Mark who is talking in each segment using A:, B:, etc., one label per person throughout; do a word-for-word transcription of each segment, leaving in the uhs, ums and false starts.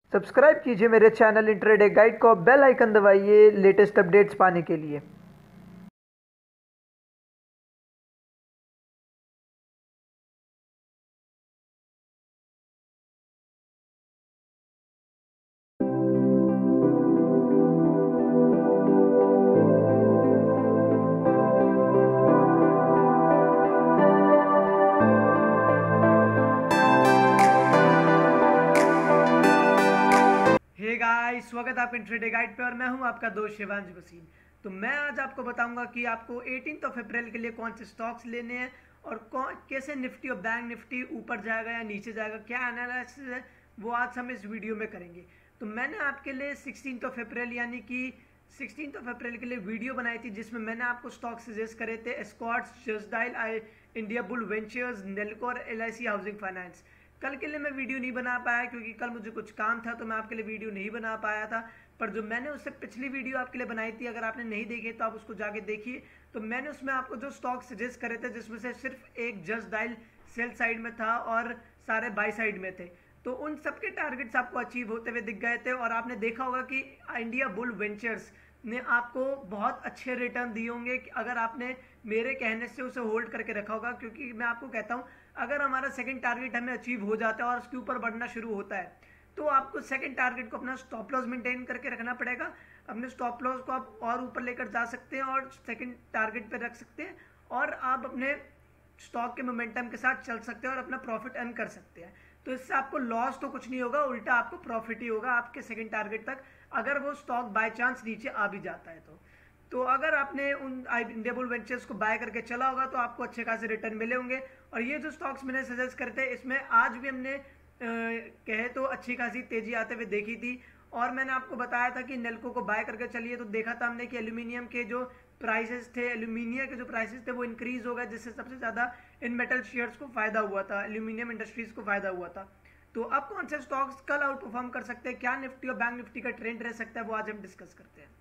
A: Subscribe कीजिए मेरे channel intraday guide को, बेल आइकन दबाइए लेटेस्ट अपडेट्स पाने के लिए।
B: हे गाइस, स्वागत है आपके इंट्राडे गाइड पे और मैं हूं आपका दोस्त शिवांश वसीम। तो मैं आज आपको बताऊंगा कि आपको एटीन्थ ऑफ अप्रैल के लिए कौन से स्टॉक्स लेने हैं और कौन कैसे निफ्टी और बैंक निफ्टी ऊपर जाएगा या नीचे जाएगा, क्या एनालिसिस है वो आज हम इस वीडियो में करेंगे। तो मैंने आपके लिए सिक्सटीन्थ ऑफ अप्रैल यानी कि सिक्सटीन्थ ऑफ अप्रैल के लिए वीडियो बनाई थी जिसमें मैंने आपको स्टॉक सजेस्ट करे थे Escorts, Justdial, I India bull ventures, Nelco और L I C housing finance. कल के लिए मैं वीडियो नहीं बना पाया क्योंकि कल मुझे कुछ काम था, तो मैं आपके लिए वीडियो नहीं बना पाया था। पर जो मैंने उससे पिछली वीडियो आपके लिए बनाई थी, अगर आपने नहीं देखी तो आप उसको जाके देखिए। तो मैंने उसमें आपको जो स्टॉक सजेस्ट करे थे जिसमें से सिर्फ एक जस्ट डायल सेल साइड में था और सारे बाई साइड में थे, तो उन सबके टारगेट्स आपको अचीव होते हुए दिख गए थे। और आपने देखा होगा कि इंडिया बुल वेंचर्स ने आपको बहुत अच्छे रिटर्न दिए होंगे अगर आपने मेरे कहने से उसे होल्ड करके रखा होगा। क्योंकि मैं आपको कहता हूं, अगर हमारा सेकंड टारगेट हमें अचीव हो जाता है और उसके ऊपर बढ़ना शुरू होता है, तो आपको सेकंड टारगेट को अपना स्टॉप लॉस मेंटेन करके रखना पड़ेगा। अपने स्टॉप लॉस को आप और ऊपर लेकर जा सकते हैं और सेकंड टारगेट पे रख सकते हैं, और आप अपने स्टॉक के मोमेंटम के साथ चल सकते हैं और अपना प्रॉफिट अर्न कर सकते हैं। तो इससे आपको लॉस तो कुछ नहीं होगा, उल्टा आपको प्रॉफिट ही होगा आपके सेकंड टारगेट तक, अगर वो स्टॉक बाय चांस नीचे आ भी जाता है तो। तो अगर आपने उन इंडिया बुल वेंचर्स को बाय करके चला होगा तो आपको अच्छे खासे रिटर्न मिले होंगे। और ये जो स्टॉक्स मैंने सजेस्ट करते हैं, इसमें आज भी हमने कहे तो अच्छी खासी तेजी आते हुए देखी थी। और मैंने आपको बताया था कि नेल्को को बाय करके चलिए, तो देखा था हमने कि एल्यूमिनियम के जो प्राइसेस थे, एल्यूमिनियम के जो प्राइसेस थे वो इंक्रीज हो गए, जिससे सबसे ज्यादा इन मेटल शेयर्स को फायदा हुआ था, एल्यूमिनियम इंडस्ट्रीज को फायदा हुआ था। तो अब कौन से स्टॉक्स कल आउट परफॉर्म कर सकते हैं, क्या निफ्टी और बैंक निफ्टी का ट्रेंड रह सकता है, वो आज हम डिस्कस करते हैं।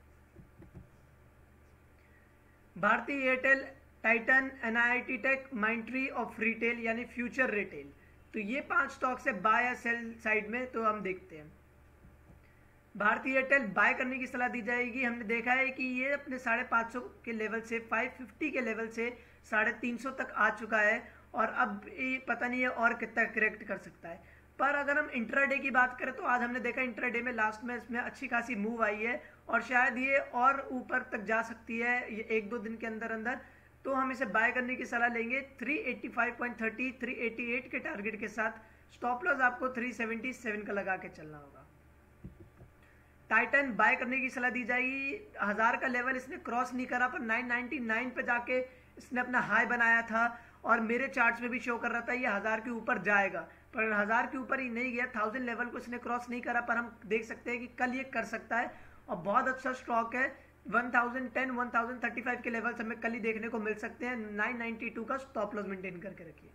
B: भारतीय एयरटेल, टाइटन, एनआईटी टेक, माइंट्री और फ्रीटेल यानी फ्यूचर रिटेल, तो ये पांच स्टॉक्स है बाय या सेल साइड में। तो हम देखते हैं, भारतीय एयरटेल बाय करने की सलाह दी जाएगी। हमने देखा है कि ये अपने साढ़े पाँच सौ के लेवल से फाइव फिफ्टी के लेवल से साढ़े तीन सौ तक आ चुका है, और अब ये पता नहीं है और कितना करेक्ट कर सकता है। पर अगर हम इंट्राडे की बात करें तो आज हमने देखा इंट्राडे में लास्ट में इसमें अच्छी खासी मूव आई है और शायद ये और ऊपर तक जा सकती है ये एक दो दिन के अंदर अंदर। तो हम इसे बाय करने की सलाह लेंगे three eighty five point thirty, three eighty eight के टारगेट के साथ। स्टॉप लॉस आपको थ्री सेवेंटी सेवन का लगा के चलना होगा। टाइटन बाय करने की सलाह दी जाएगी। हजार का लेवल इसने क्रॉस नहीं करा, पर नाइन नाइंटी नाइन पे जाके इसने अपना हाई बनाया था और मेरे चार्ट्स में भी शो कर रहा था ये हजार के ऊपर जाएगा, पर हजार के ऊपर ही नहीं गया। थाउजेंड लेवल को इसने क्रॉस नहीं करा, पर हम देख सकते हैं कि कल ये कर सकता है और बहुत अच्छा स्टॉक है। One thousand ten, one thousand thirty five के लेवल्स हमें कल ही देखने को मिल सकते हैं। नाइन नाइंटी टू का स्टॉप लॉस मेंटेन करके रखिए।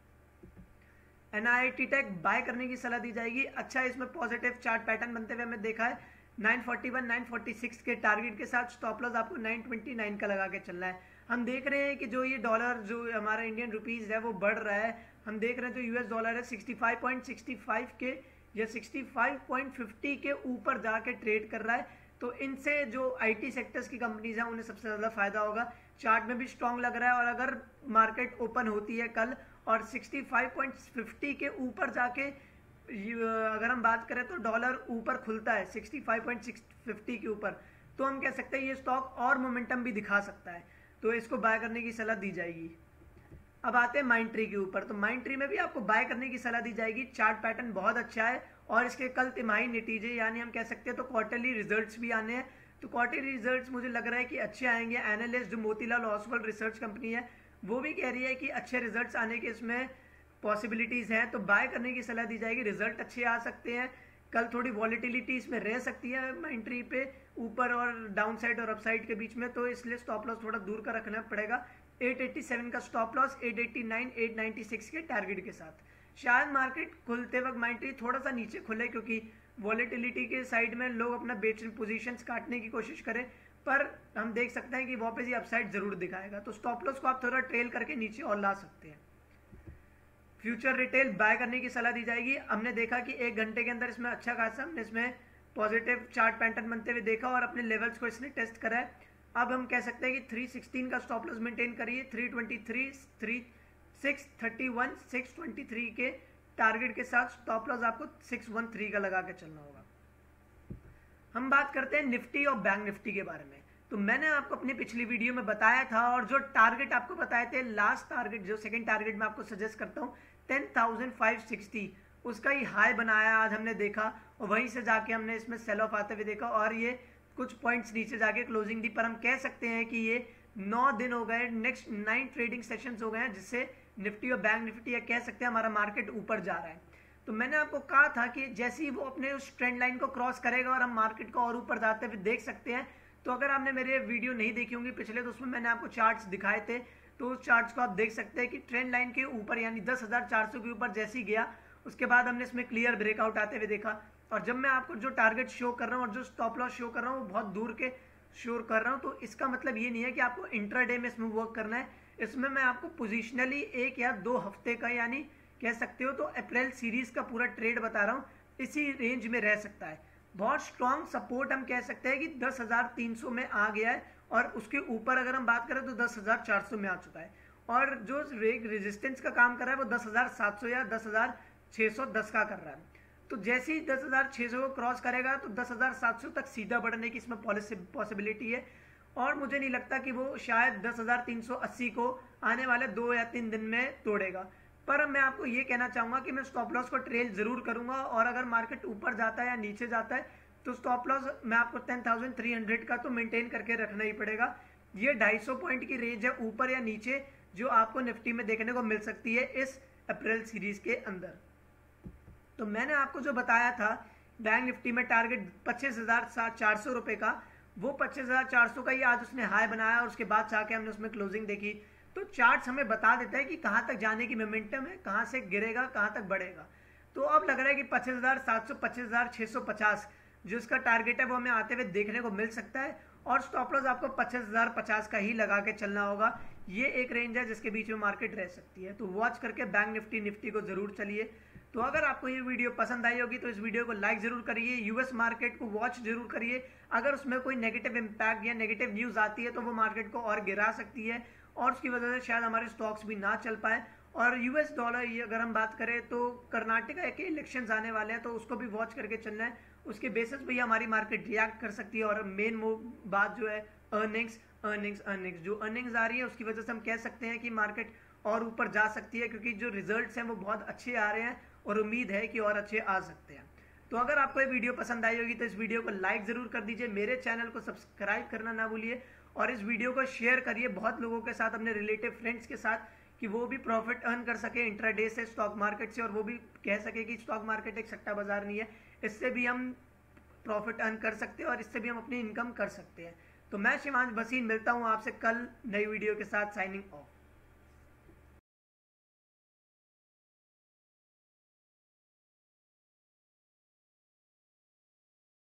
B: एनआईटी टेक बाय करने की सलाह दी जाएगी। अच्छा, इसमें पॉजिटिव चार्ट पैटर्न बनते हुए हमें देखा है। Nine forty one, nine forty six के टारगेट के साथ स्टॉप लॉस आपको नाइन ट्वेंटी नाइन का लगा के चलना है। हम देख रहे हैं कि जो ये डॉलर, जो हमारा इंडियन रुपीस है वो बढ़ रहा है। हम देख रहे हैं जो यूएस डॉलर है sixty five point sixty five के या सिक्सटी फाइव पॉइंट फिफ्टी के ऊपर जाके ट्रेड कर रहा है। तो इनसे जो आईटी सेक्टर्स की कंपनीज हैं उन्हें सबसे ज़्यादा फायदा होगा। चार्ट में भी स्ट्रॉन्ग लग रहा है, और अगर मार्केट ओपन होती है कल और सिक्सटी फाइव पॉइंट फिफ्टी के ऊपर जाके अगर हम बात करें तो डॉलर ऊपर खुलता है सिक्सटी फाइव पॉइंट फिफ्टी के ऊपर, तो हम कह सकते हैं ये स्टॉक और मोमेंटम भी दिखा सकता है, तो इसको बाय करने की सलाह दी जाएगी। अब आते हैं माइंट्री के ऊपर, तो माइंट्री में भी आपको बाय करने की सलाह दी जाएगी। चार्ट पैटर्न बहुत अच्छा है और इसके कल तिमाही नतीजे यानी हम कह सकते हैं तो क्वार्टरली रिजल्ट्स भी आने हैं। तो क्वार्टरली रिजल्ट्स मुझे लग रहा है कि अच्छे आएंगे। एनालिस्ट जो मोतीलाल ओसवाल रिसर्च कंपनी है वो भी कह रही है कि अच्छे रिजल्ट्स आने के इसमें पॉसिबिलिटीज हैं, तो बाय करने की सलाह दी जाएगी। रिजल्ट अच्छे आ सकते हैं, कल थोड़ी वॉलिटिलिटी इसमें रह सकती है माइंट्री पे, ऊपर और डाउन साइड और अपसाइड के बीच में, तो इसलिए स्टॉप लॉस थोड़ा दूर का रखना पड़ेगा। एट एटी सेवन का stop loss, eight eighty nine, eight ninety six के टारगेट के साथ। शायद मार्केट खुलते वक्त माइंट्री थोड़ा सा नीचे खुले, क्योंकि वॉलिटिलिटी के साइड में लोग अपना बेच पोजीशंस काटने की कोशिश करें, पर हम देख सकते हैं कि वापस ये अपसाइड जरूर दिखाएगा। तो स्टॉप लॉस को आप थोड़ा ट्रेल करके नीचे और ला सकते हैं। फ्यूचर रिटेल बाय करने की सलाह दी जाएगी। हमने देखा कि एक घंटे के अंदर इसमें अच्छा खासा हमने इसमें पॉजिटिव चार्ट पैटर्न बनते हुए देखा और अपने लेवल्स को इसने टेस्ट करा है। अब हम कह सकते हैं कि थ्री सिक्सटीन का स्टॉप लॉस मेंटेन करिए, three twenty three, three six thirty one, six twenty three के टारगेट के साथ स्टॉप लॉस आपको सिक्स वन थ्री का लगा के चलना होगा। हम बात करते हैं निफ्टी और बैंक निफ्टी के बारे में। तो मैंने आपको अपनी पिछली वीडियो में बताया था और जो टारगेट आपको बताए थे, लास्ट टारगेट जो सेकंड टारगेट मैं आपको सजेस्ट करता हूँ टेन थाउजेंड फाइव सिक्सटी, उसका ही हाई बनाया आज हमने देखा और वहीं से जाके हमने इसमें सेल ऑफ आते हुए देखा और ये कुछ पॉइंट्स नीचे जाके क्लोजिंग दी। पर हम कह सकते हैं कि ये नौ दिन हो गए, नेक्स्ट नाइन ट्रेडिंग सेशंस हो गए हैं, जिससे निफ्टी और बैंक निफ्टी या कह सकते हैं हमारा मार्केट ऊपर जा रहा है। तो मैंने आपको कहा था कि जैसे ही वो अपने उस ट्रेंड लाइन को क्रॉस करेगा और हम मार्केट को और ऊपर जाते हुए देख सकते हैं। तो अगर आपने मेरे वीडियो नहीं देखी होंगी पिछले, तो उसमें मैंने आपको चार्ट्स दिखाए थे, तो उस चार्ट्स को आप देख सकते हैं कि ट्रेंड लाइन के ऊपर यानी दस हजार चार सौ के ऊपर जैसे ही गया, उसके बाद हमने इसमें क्लियर ब्रेकआउट आते हुए देखा। और जब मैं आपको जो टारगेट शो कर रहा हूँ और जो स्टॉप लॉस शो कर रहा हूँ वो बहुत दूर के शो कर रहा हूँ, तो इसका मतलब ये नहीं है कि आपको इंट्राडे में इसमें वर्क करना है। इसमें मैं आपको पोजिशनली एक या दो हफ्ते का यानी कह सकते हो तो अप्रैल सीरीज का पूरा ट्रेड बता रहा हूँ, इसी रेंज में रह सकता है। बहुत स्ट्रॉन्ग सपोर्ट हम कह सकते हैं कि दस हजार तीन सौ में आ गया है और उसके ऊपर अगर हम बात करें तो दस हजार चार सौ में आ चुका है। और जो रेजिस्टेंस का काम कर रहा है वो दस हजार सात सौ या दस हजार छह सौ दस का कर रहा है। तो जैसे ही दस हजार छह सौ को क्रॉस करेगा तो दस हजार सात सौ तक सीधा बढ़ने की इसमें पॉसिबिलिटी है और मुझे नहीं लगता कि वो शायद दस हजार तीन सौ अस्सी को आने वाले दो या तीन दिन में तोड़ेगा। पर मैं आपको ये कहना चाहूंगा कि मैं स्टॉप लॉस को ट्रेल जरूर करूंगा और अगर मार्केट ऊपर जाता है या नीचे जाता है तो स्टॉप लॉस मैं आपको टेन थाउजेंड थ्री हंड्रेड का तो मेंटेन करके रखना ही पड़ेगा। ये ढाई सौ पॉइंट की रेंज है ऊपर या नीचे जो आपको निफ्टी में देखने को मिल सकती है इस अप्रैल सीरीज के अंदर। तो मैंने आपको जो बताया था बैंक निफ्टी में टारगेट पच्चीस हजार चार सौ रुपए का, वो पच्चीस हजार चार सौ का ही आज उसने हाई बनाया और उसके बाद जाके हमने उसमें क्लोजिंग देखी। तो चार्ट्स हमें बता देता है कि कहाँ तक जाने की मोमेंटम है, कहाँ से गिरेगा, कहाँ तक बढ़ेगा। तो अब लग रहा है कि पच्चीस हजार सात सौ, पच्चीस हजार छह सौ पचास जो इसका टारगेट है वो हमें आते हुए देखने को मिल सकता है और स्टॉप लॉस आपको पच्चीस हजार पचास का ही लगा के चलना होगा। ये एक रेंज है जिसके बीच में मार्केट रह सकती है। तो वॉच करके बैंक निफ्टी निफ्टी को जरूर चलिए। तो अगर आपको ये वीडियो पसंद आई होगी तो इस वीडियो को लाइक जरूर करिए, यूएस मार्केट को वॉच जरूर करिए। अगर उसमें कोई नेगेटिव इंपैक्ट या नेगेटिव न्यूज आती है तो वो मार्केट को और गिरा सकती है और उसकी वजह से शायद हमारे स्टॉक्स भी ना चल पाए। और यूएस डॉलर ये अगर हम बात करें तो कर्नाटका के इलेक्शंस आने वाले हैं तो उसको भी वॉच करके चलना है, उसके बेसिस पे हमारी मार्केट रिएक्ट कर सकती है। और मेन बात जो है अर्निंग्स अर्निंग्स अर्निंग्स जो अर्निंग्स आ रही है उसकी वजह से हम कह सकते हैं कि मार्केट और ऊपर जा सकती है क्योंकि जो रिजल्ट्स हैं वो बहुत अच्छे आ रहे हैं और उम्मीद है कि और अच्छे आ सकते हैं। तो अगर आपको ये वीडियो पसंद आई होगी तो इस वीडियो को लाइक जरूर कर दीजिए, मेरे चैनल को सब्सक्राइब करना ना भूलिए और इस वीडियो को शेयर करिए बहुत लोगों के साथ, अपने रिलेटिव फ्रेंड्स के साथ, कि वो भी प्रॉफिट अर्न कर सके इंट्राडे से स्टॉक मार्केट से और वो भी कह सके कि स्टॉक मार्केट एक सट्टा बाजार नहीं है, इससे भी हम प्रॉफिट अर्न कर सकते हैं और इससे भी हम अपनी इनकम कर सकते हैं। तो मैं शिवांश भसीन मिलता हूँ आपसे कल नई वीडियो के साथ, साइनिंग ऑफ।